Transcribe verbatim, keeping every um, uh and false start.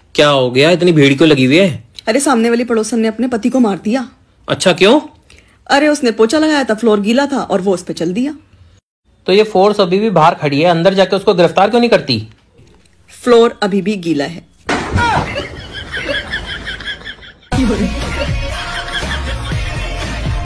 क्या हो गया, इतनी भीड़ क्यों लगी हुई है? अरे सामने वाली पड़ोसन ने अपने पति को मार दिया। अच्छा, क्यों? अरे उसने पोछा लगाया था, फ्लोर गीला था और वो उस पे चल दिया। तो ये फोर्स अभी भी बाहर खड़ी है, अंदर जाके उसको गिरफ्तार क्यों नहीं करती? फ्लोर अभी भी गीला है।